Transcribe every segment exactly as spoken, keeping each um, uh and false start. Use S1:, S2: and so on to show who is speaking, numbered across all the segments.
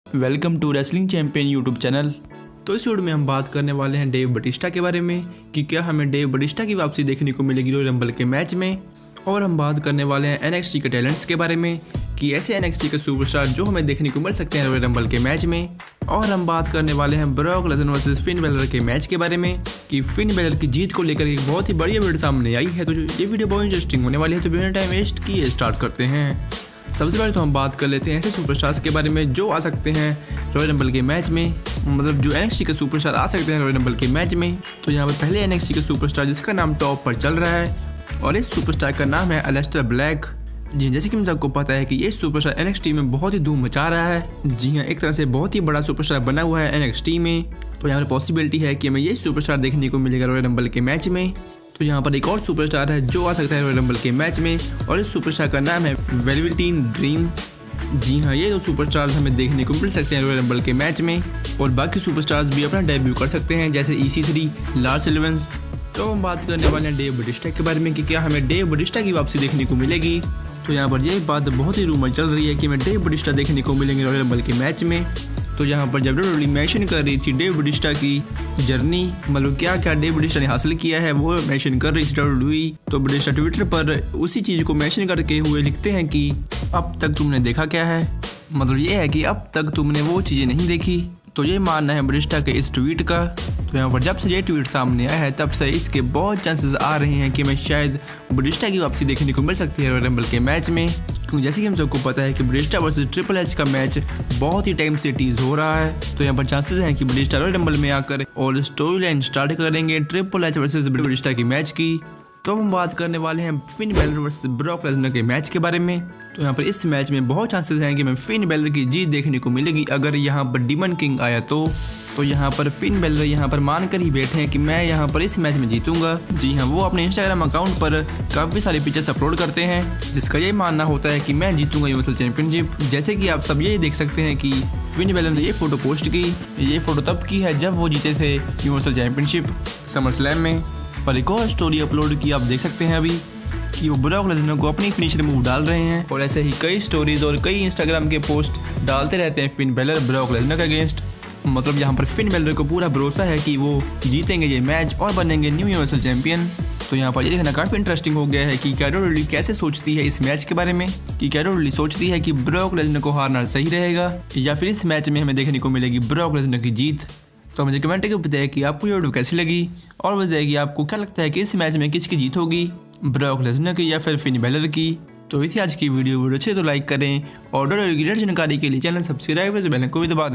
S1: Welcome to wrestling champion YouTube channel. तो इस video में हम बात करने वाले हैं डेव बटिस्टा के बारे में कि क्या हमें डेव बटिस्टा की वापसी देखने को मिलेगी रॉयल रंबल के मैच में। और हम बात करने वाले हैं एनएक्सटी के टैलेंट्स के बारे में कि ऐसे एनएक्सटी के सुपरस्टार जो हमें देखने को मिल सकते हैं रॉयल रंबल के मैच में। और हम बात करने वाले हैं Brock Lesnar versus Finn Balor के मैच के बारे में कि फिन बैलर की जीत को लेकर एक बहुत ही बढ़िया वीडियो सामने आई है। तो ये वीडियो बहुत इंटरेस्टिंग होने वाली है, तो बिना टाइम वेस्ट किए स्टार्ट करते हैं। सबसे पहले तो हम बात कर लेते हैं ऐसे सुपरस्टार्स के बारे में जो आ सकते हैं रॉयल रंबल के मैच में, मतलब जो एनएक्सटी के सुपरस्टार आ सकते हैं रॉयल रंबल के मैच में। तो यहाँ पर पहले एनएक्सटी के सुपरस्टार जिसका नाम टॉप पर चल रहा है और इस सुपरस्टार का नाम है एलिस्टर ब्लैक। जी जैसे कि हम सबको पता है कि ये सुपरस्टार एनएक्सटी में बहुत ही धूम मचा रहा है। जी हाँ, एक तरह से बहुत ही बड़ा सुपरस्टार बना हुआ है एनएक्सटी में। तो यहाँ पर पॉसिबिलिटी है कि हमें ये सुपरस्टार देखने को मिलेगा रॉयल रंबल के मैच में। तो यहाँ पर एक और सुपरस्टार है जो आ सकता है रॉयल रंबल के मैच में और इस सुपरस्टार का नाम है वेलवेटीन ड्रीम। जी हाँ, ये दो सुपरस्टार्स हमें देखने को मिल सकते हैं रॉयल रंबल के मैच में और बाकी सुपरस्टार्स भी अपना डेब्यू कर सकते हैं जैसे ई सी थ्री, लार्स एलिवेंस। तो हम बात करने वाले हैं डेव बटिस्टा के बारे में कि क्या हमें डेव बटिस्टा की वापसी देखने को मिलेगी। तो यहाँ पर यह बात बहुत ही रूमर चल रही है कि हमें डेव बटिस्टा देखने को मिलेंगे रॉयल रंबल के मैच में। तो यहाँ पर जब डब्ल्यूडब्ल्यूई मेंशन कर रही थी डेव बटिस्टा की जर्नी, मतलब क्या क्या डेव बटिस्टा ने हासिल किया है वो मेंशन कर रही थी डब्ल्यूडब्ल्यूई। तो बटिस्टा ट्विटर पर उसी चीज़ को मेंशन करके हुए लिखते हैं कि अब तक तुमने देखा क्या है, मतलब ये है कि अब तक तुमने वो चीज़ें नहीं देखी। तो ये मानना है बटिस्टा के इस ट्वीट का। तो यहाँ पर जब से ये ट्वीट सामने आया है तब से इसके बहुत चांसेस आ रहे हैं कि हमें शायद बटिस्टा की वापसी देखने को मिल सकती है रॉयल रंबल के मैच में, क्योंकि जैसे कि हम सबको पता है कि बटिस्टा वर्सेस ट्रिपल एच का मैच बहुत ही टाइम से टीज हो रहा है। तो यहाँ पर चांसेस हैं कि बटिस्टा रॉयल रंबल में आकर और स्टोरी लाइन स्टार्ट करेंगे ट्रिपल एच वर्सेस बटिस्टा की मैच की। तो हम बात करने वाले हैं Finn Balor versus Brock Lesnar के मैच के बारे में। तो यहाँ पर इस मैच में बहुत चांसेस हैं कि हमें फिन बैलर की जीत देखने को मिलेगी अगर यहाँ पर डीमन किंग आया तो। तो यहाँ पर फिन बैलर यहाँ पर मान कर ही बैठे हैं कि मैं यहाँ पर इस मैच में जीतूंगा। जी हाँ, वो अपने इंस्टाग्राम अकाउंट पर काफ़ी सारी पिक्चर्स अपलोड करते हैं जिसका ये मानना होता है कि मैं जीतूंगा यूनिवर्सल चैंपियनशिप। जैसे कि आप सब ये देख सकते हैं कि फिन बैलर ने ये फोटो पोस्ट की। ये फोटो तब की है जब वो जीते थे यूनिवर्सल चैंपियनशिप समर स्लैम में। पर एक और स्टोरी अपलोड की आप देख सकते हैं अभी कि वो ब्रॉक लेसनर को अपनी फिनिशर मूव डाल रहे हैं। और ऐसे ही कई स्टोरीज और कई इंस्टाग्राम के पोस्ट डालते रहते हैं फिन बैलर ब्रॉक लेसनर के अगेंस्ट। मतलब यहाँ पर फिन बैलर को पूरा भरोसा है कि वो जीतेंगे ये मैच और बनेंगे न्यू यूनिवर्सल चैंपियन। तो यहाँ पर ये देखना काफ़ी इंटरेस्टिंग हो गया है कि क्या डब्ल्यूडब्ल्यूई कैसे सोचती है इस मैच के बारे में, कि क्या डब्ल्यूडब्ल्यूई सोचती है कि ब्रॉक लेसनर को हारना सही रहेगा या फिर इस मैच में हमें देखने को मिलेगी ब्रॉक लेसनर की जीत। तो मुझे कमेंट करके बताइए कि आपको ये वीडियो कैसी लगी और बताइए कि आपको क्या लगता है कि इस मैच में किसकी जीत होगी, ब्रॉक लेसनर की या फिर फिन बैलर की। तो इसी आज की वीडियो वीडियो अच्छे तो लाइक करें और डब्ल्यूडब्ल्यूई की जानकारी के लिए चैनल सब्सक्राइब कर बेल को भी दबा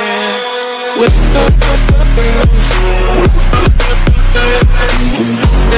S1: दें।